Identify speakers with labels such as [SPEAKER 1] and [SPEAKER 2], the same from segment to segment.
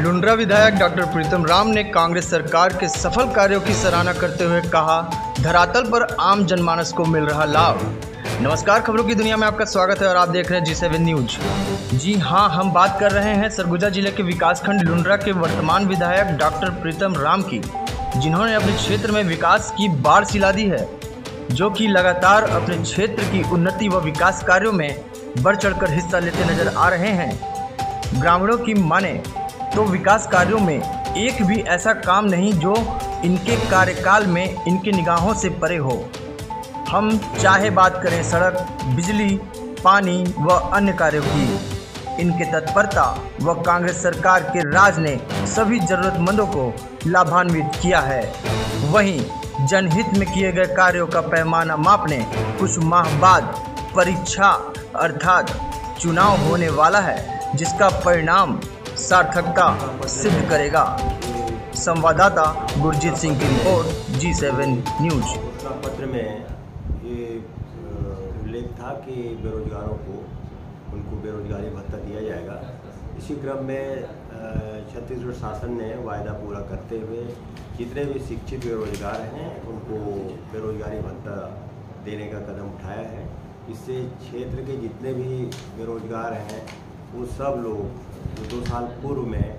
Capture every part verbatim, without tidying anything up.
[SPEAKER 1] लुंड्रा विधायक डॉक्टर प्रीतम राम ने कांग्रेस सरकार के सफल कार्यों की सराहना करते हुए कहा, धरातल पर आम जनमानस को मिल रहा लाभ। नमस्कार, खबरों की दुनिया में आपका स्वागत है और आप देख रहे हैं जी सेवन न्यूज। जी हां, हम बात कर रहे हैं सरगुजा जिले के विकासखंड लुंड्रा के वर्तमान विधायक डॉक्टर प्रीतम राम की, जिन्होंने अपने क्षेत्र में विकास की बाढ़ सिला दी है, जो कि लगातार अपने क्षेत्र की उन्नति व विकास कार्यों में बढ़ चढ़कर हिस्सा लेते नजर आ रहे हैं। ग्रामीणों की माने तो विकास कार्यों में एक भी ऐसा काम नहीं जो इनके कार्यकाल में इनके निगाहों से परे हो। हम चाहे बात करें सड़क, बिजली, पानी व अन्य कार्यों की, इनके तत्परता व कांग्रेस सरकार के राज ने सभी जरूरतमंदों को लाभान्वित किया है। वहीं जनहित में किए गए कार्यों का पैमाना मापने कुछ माह बाद परीक्षा अर्थात चुनाव होने वाला है, जिसका परिणाम सार्थकता सिद्ध करेगा। संवाददाता गुरजीत सिंह की रिपोर्ट, जी सेवन न्यूज।
[SPEAKER 2] घोषणा पत्र में ये उल्लेख था कि बेरोजगारों को उनको बेरोजगारी भत्ता दिया जाएगा। इसी क्रम में छत्तीसगढ़ शासन ने वायदा पूरा करते हुए जितने भी शिक्षित बेरोजगार हैं उनको बेरोजगारी भत्ता देने का कदम उठाया है। इससे क्षेत्र के जितने भी बेरोजगार हैं वो सब लोग जो दो साल पूर्व में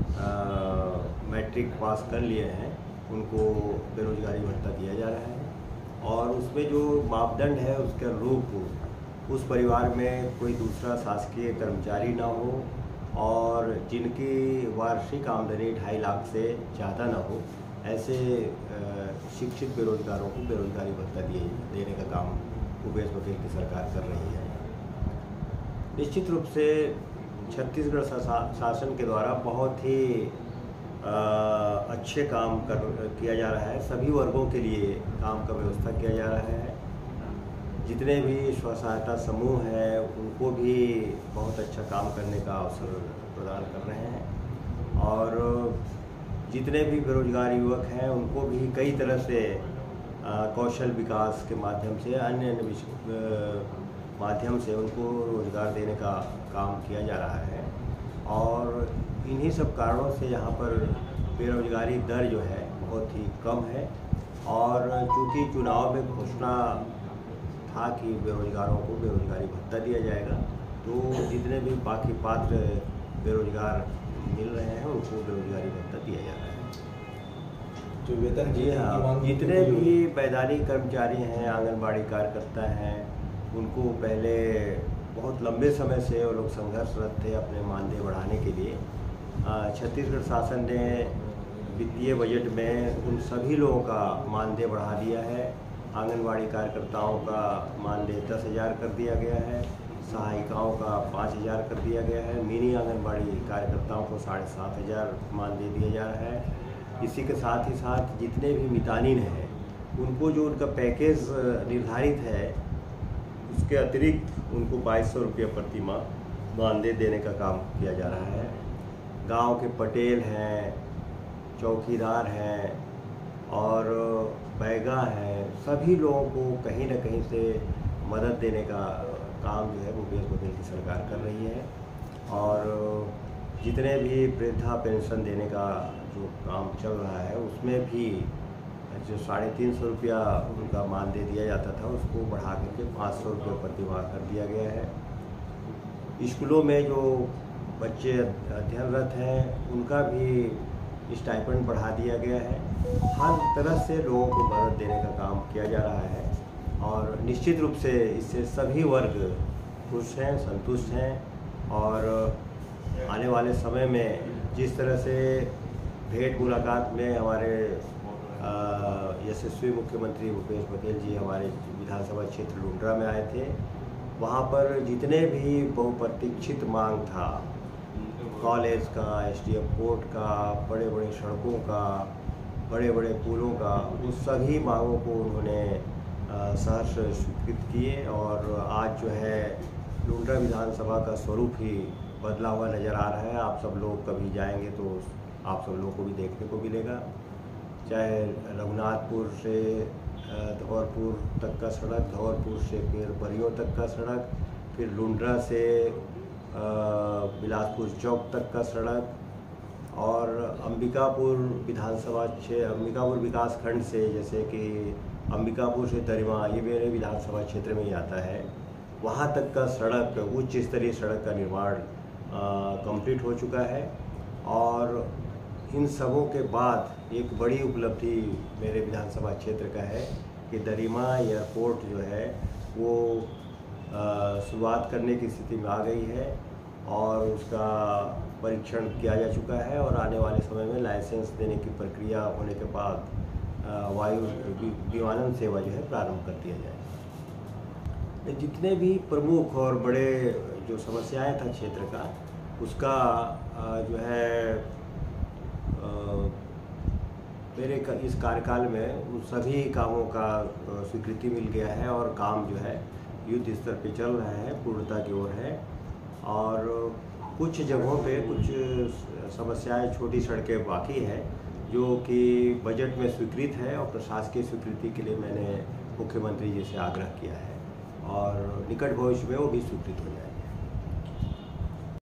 [SPEAKER 2] आ, मैट्रिक पास कर लिए हैं उनको बेरोजगारी भत्ता दिया जा रहा है। और उसमें जो मापदंड है उसके अनुरूप उस परिवार में कोई दूसरा शासकीय कर्मचारी ना हो और जिनकी वार्षिक आमदनी ढाई लाख से ज़्यादा ना हो, ऐसे शिक्षित बेरोजगारों को बेरोजगारी भत्ता दिए देने का काम भूपेश बघेल की सरकार कर रही है। निश्चित रूप से छत्तीसगढ़ शासन के द्वारा बहुत ही आ, अच्छे काम कर किया जा रहा है। सभी वर्गों के लिए काम का व्यवस्था किया जा रहा है। जितने भी स्व सहायता समूह हैं उनको भी बहुत अच्छा काम करने का अवसर प्रदान कर रहे हैं और जितने भी बेरोजगार युवक हैं उनको भी कई तरह से आ, कौशल विकास के माध्यम से अन्य अन्य माध्यम से उनको रोजगार देने का काम किया जा रहा है। और इन्हीं सब कारणों से यहाँ पर बेरोजगारी दर जो है बहुत ही कम है। और चूँकि चुनाव में घोषणा था कि बेरोजगारों को बेरोजगारी भत्ता दिया जाएगा, तो जितने भी बाकी पात्र बेरोजगार मिल रहे हैं उनको बेरोजगारी भत्ता दिया जा रहा है।
[SPEAKER 3] जो वेतन
[SPEAKER 2] जी हाँ, जितने भी मैदानी कर्मचारी हैं, आंगनबाड़ी कार्यकर्ता हैं, उनको पहले बहुत लंबे समय से वो लोग संघर्षरत थे अपने मानदेय बढ़ाने के लिए। छत्तीसगढ़ शासन ने वित्तीय बजट में उन सभी लोगों का मानदेय बढ़ा दिया है। आंगनबाड़ी कार्यकर्ताओं का मानदेय दस हज़ार कर दिया गया है, सहायिकाओं का पाँच हज़ार कर दिया गया है, मिनी आंगनबाड़ी कार्यकर्ताओं को साढ़े सात हज़ार मानदेय दिया जा रहा है। इसी के साथ ही साथ जितने भी मितानिन हैं उनको जो उनका पैकेज निर्धारित है उसके अतिरिक्त उनको बाईस सौ रुपये प्रति माह मानदेय देने का काम किया जा रहा है। गांव के पटेल हैं, चौकीदार हैं और बैगा हैं, सभी लोगों को कहीं ना कहीं से मदद देने का काम जो है भूपेश बघेल की सरकार कर रही है। और जितने भी वृद्धा पेंशन देने का जो काम चल रहा है उसमें भी जो साढ़े तीन सौ रुपया उनका मानदेय दिया जाता था उसको बढ़ा करके पाँच सौ रुपये प्रति माह कर दिया गया है। स्कूलों में जो बच्चे अध्ययनरत हैं उनका भी स्टाइपेंड बढ़ा दिया गया है। हर तरह से लोगों को मदद देने का काम किया जा रहा है और निश्चित रूप से इससे सभी वर्ग खुश हैं, संतुष्ट हैं। और आने वाले समय में जिस तरह से भेंट मुलाकात में हमारे यशस्वी मुख्यमंत्री भूपेश बघेल जी हमारे विधानसभा क्षेत्र लुंड्रा में आए थे, वहाँ पर जितने भी बहुप्रतीक्षित मांग था, कॉलेज का, एसडीएम कोर्ट का, बड़े बड़े सड़कों का, बड़े बड़े पुलों का, उस सभी मांगों को उन्होंने सहर्ष स्वीकृत किए। और आज जो है लुंड्रा विधानसभा का स्वरूप ही बदला हुआ नज़र आ रहा है। आप सब लोग कभी जाएंगे तो आप सब लोगों को भी देखने को मिलेगा। चाहे रघुनाथपुर से धौरपुर तक का सड़क, धौरपुर से फिर बरियों तक का सड़क, फिर लुंड्रा से बिलासपुर चौक तक का सड़क अंबिकापुर विधानसभा क्षे अंबिकापुर विकास खंड से, जैसे कि अंबिकापुर से दरिमा, ये मेरे विधानसभा क्षेत्र में ही आता है, वहाँ तक का सड़क, उच्च स्तरीय सड़क का निर्माण कंप्लीट हो चुका है। और इन सबों के बाद एक बड़ी उपलब्धि मेरे विधानसभा क्षेत्र का है कि दरिमा एयरपोर्ट जो है वो शुरुआत करने की स्थिति में आ गई है और उसका परीक्षण किया जा चुका है और आने वाले समय में लाइसेंस देने की प्रक्रिया होने के बाद वायु विमानन सेवा जो है प्रारंभ कर दिया जाए। जितने भी प्रमुख और बड़े जो समस्याएं था क्षेत्र का, उसका जो है मेरे इस कार्यकाल में उन सभी कामों का स्वीकृति मिल गया है और काम जो है युद्ध स्तर पे चल रहा है, पूर्णता की ओर है। और कुछ जगहों पे कुछ समस्याएं, छोटी सड़कें बाकी है जो कि बजट में स्वीकृत है और प्रशासकीय स्वीकृति के लिए मैंने मुख्यमंत्री जी से आग्रह किया है और निकट भविष्य में वो भी स्वीकृत हो जाएंगे।